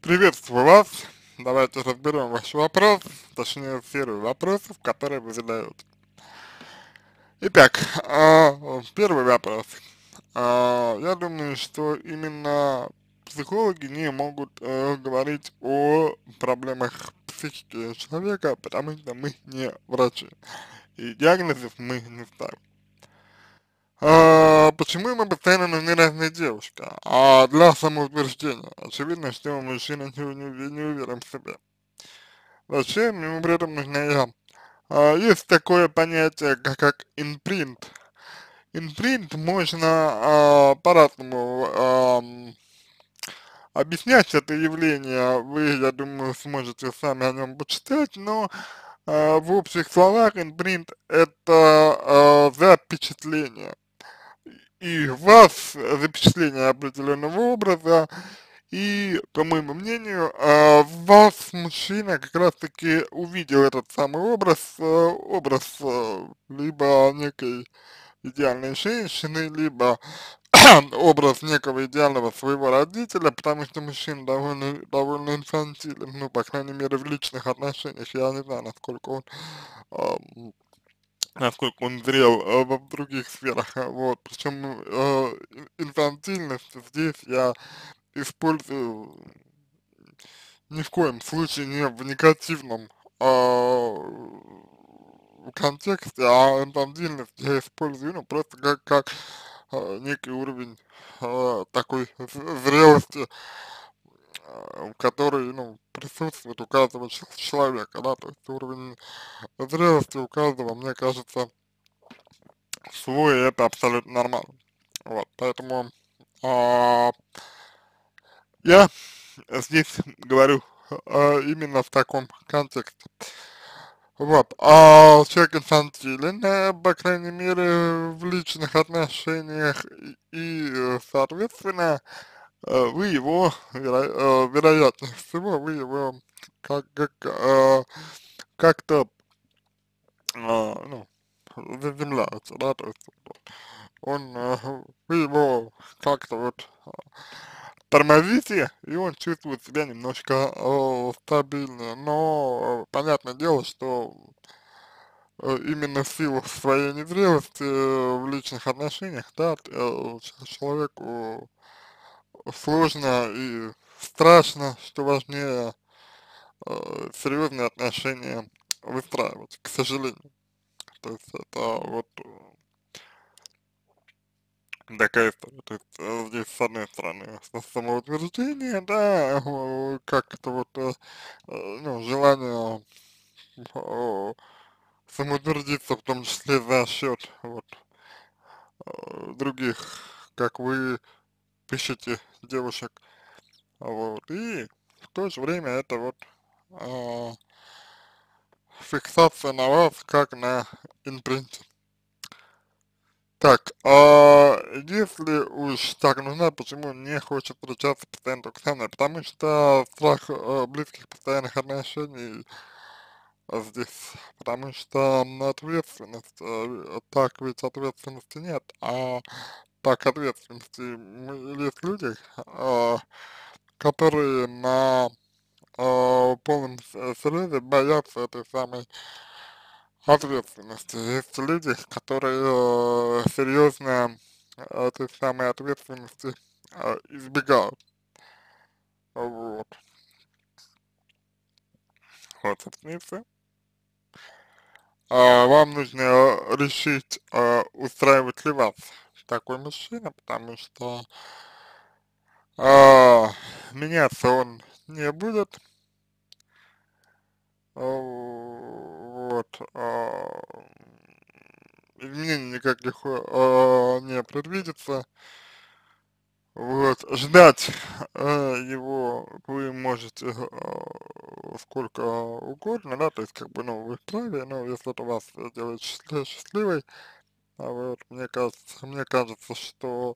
Приветствую вас. Давайте разберем ваш вопрос, точнее серию вопросов, которые вы задаете. Итак, первый вопрос. Я думаю, что именно психологи не могут говорить о проблемах психики человека, потому что мы не врачи, и диагнозов мы не ставим. Почему ему постоянно нужны разные девушки? Для самоутверждения. Очевидно, что мужчина не уверен в себе. Зачем ему при этом нужна я? Есть такое понятие, как импринт. Импринт можно по-разному объяснять это явление. Вы, я думаю, сможете сами о нем почитать, но в общих словах импринт это запечатление. И в вас запечатление определенного образа, и, по моему мнению, в вас мужчина как раз-таки увидел этот самый образ либо некой идеальной женщины, либо образ некого идеального своего родителя, потому что мужчина довольно инфантилен, ну, по крайней мере, в личных отношениях. Я не знаю, ам, насколько он зрел во других сферах, вот, причем инфантильность здесь я использую ни в коем случае не в негативном контексте, а инфантильность я использую, ну, просто некий уровень такой зрелости, который, ну, присутствует у каждого человека, да, то есть уровень зрелости у каждого, мне кажется, свой, и это абсолютно нормально. Вот, поэтому а, я здесь говорю именно в таком контексте. Вот, человек инфантилен, по крайней мере, в личных отношениях, соответственно, вы его, вероятнее всего, вы его как-то, ну, заземляете, да, то есть вы его как-то вот тормозите, и он чувствует себя немножко стабильнее, но понятное дело, что именно в силу своей незрелости в личных отношениях, да, человеку сложно и страшно, что важнее, серьезные отношения выстраивать, к сожалению. То есть это вот такая история. То есть здесь, с одной стороны, самоутверждение, да, как-то вот, ну, желание самоутвердиться, в том числе за счет вот других, как вы пишете, девушек, вот, и в то же время это вот а, фиксация на вас, как на импринте. Так, если уж так нужна, почему не хочет встречаться постоянно только со мной? Потому что страх близких постоянных отношений здесь, потому что ответственность, так ведь ответственности нет, так ответственности, есть люди, которые на полном серьезе боятся этой самой ответственности. Есть люди, которые серьезно этой самой ответственности избегают. Вот. Вот, собственно, и всё. Вам нужно решить, устраивает ли вас такой мужчина, потому что а, меняться он не будет. Вот. Изменений никаких не предвидится. Вот, ждать его вы можете сколько угодно, да, то есть как бы, ну, вы вправе, но если это вас делает счастливой, вот, мне кажется, что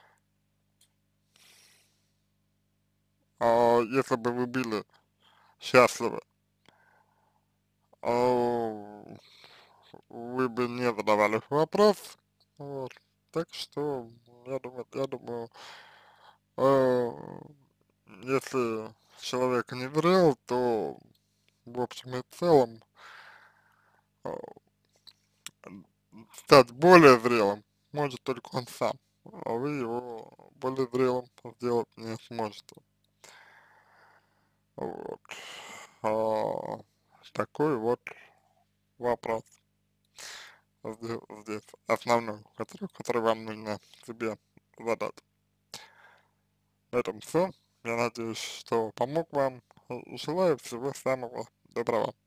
если бы вы были счастливы, а, вы бы не задавали вопрос, вот, так что я думаю, если человек не зрел, то в общем и целом а, стать более зрелым может только он сам, а вы его более зрелым сделать не сможете. Вот. А, такой вот вопрос здесь основной, который вам нужно себе задать. На этом все. Я надеюсь, что помог вам. Желаю всего самого доброго.